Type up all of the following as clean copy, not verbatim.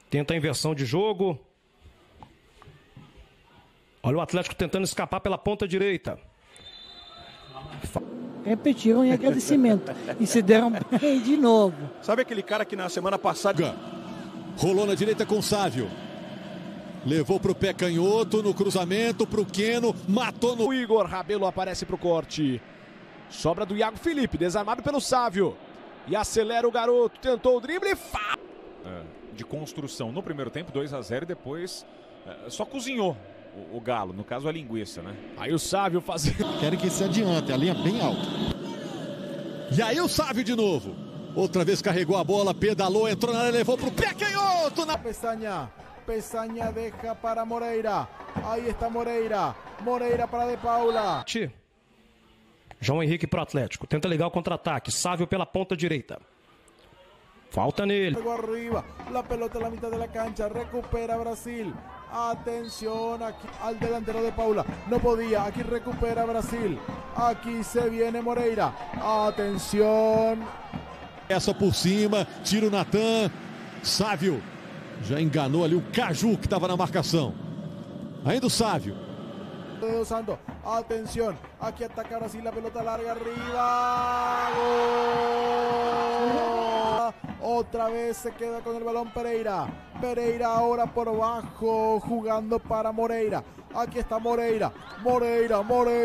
Tenta a inversão de jogo. Olha o Atlético tentando escapar pela ponta direita. Repetiram em agradecimento e se deram bem de novo. Sabe aquele cara que na semana passada... Rolou na direita com o Sávio. Levou pro pé canhoto, no cruzamento, pro Queno, matou no... O Igor Rabelo aparece pro corte. Sobra do Iago Felipe, desarmado pelo Sávio. E acelera o garoto, tentou o drible e de construção no primeiro tempo, 2-0, e depois só cozinhou o Galo, no caso a linguiça, né? Aí o Sávio fazendo... Querem que se adiante, a linha bem alta. E aí o Sávio de novo. Outra vez carregou a bola, pedalou, entrou na área, levou pro pé canhoto. Pesaña deja para Moreira. Ahí está Moreira. Moreira para De Paula. João Henrique pro Atlético. Tenta ligar o contra-ataque. Sávio pela ponta direita. Falta nele. Arriba. La pelota en la mitad de la cancha. Recupera Brasil. Atención aquí al delantero De Paula. No podía. Aquí recupera Brasil. Aquí se viene Moreira. Atención. Essa por cima. Tira o Natan. Sávio. Já enganou ali o Caju que estava na marcação. Ainda o Sávio. Dos Santos, atención, aquí ataca Brasil, la pelota larga arriba, ¡gol! Otra vez se queda con el balón Pereira, Pereira ahora por abajo, jugando para Moreira, aquí está Moreira, Moreira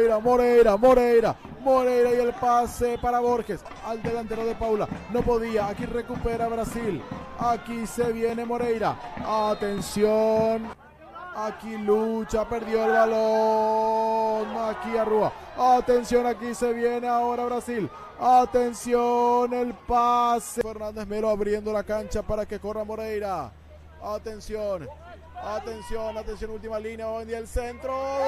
y el pase para Borges, al delantero De Paula, no podía, aquí recupera Brasil, aquí se viene Moreira, atención. Aquí lucha, perdió el balón. Aquí Arrua. Atención, aquí se viene ahora Brasil. Atención, el pase. Fernández Melo abriendo la cancha para que corra Moreira. Atención. Atención, última línea. Va a venir el centro.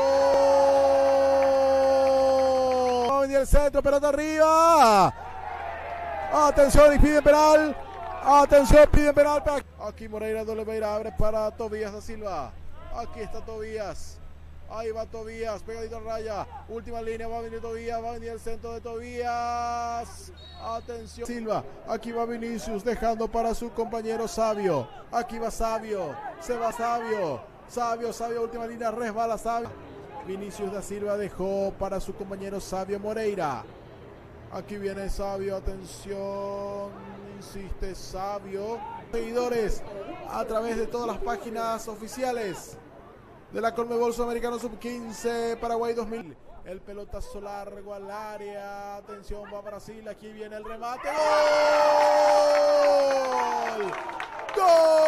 Va a venir el centro, pelota arriba. Atención, y piden penal. Atención, piden penal. Aquí Moreira de Oliveira abre para Tobías da Silva. Aquí está Tobías. Ahí va Tobías, pegadito a raya. Última línea, va a venir Tobías, va a venir el centro de Tobías. Atención. Silva, aquí va Vinicius dejando para su compañero Sávio. Aquí va Sávio, se va Sávio. Sávio, última línea, resbala Sávio. Vinicius da Silva dejó para su compañero Sávio Moreira. Aquí viene Sávio, atención. Insiste Sávio. Seguidores a través de todas las páginas oficiales de la Conmebol Sudamericano Sub-15 Paraguay 2000. El pelotazo largo al área. Atención, va Brasil. Aquí viene el remate. ¡Gol! ¡Gol!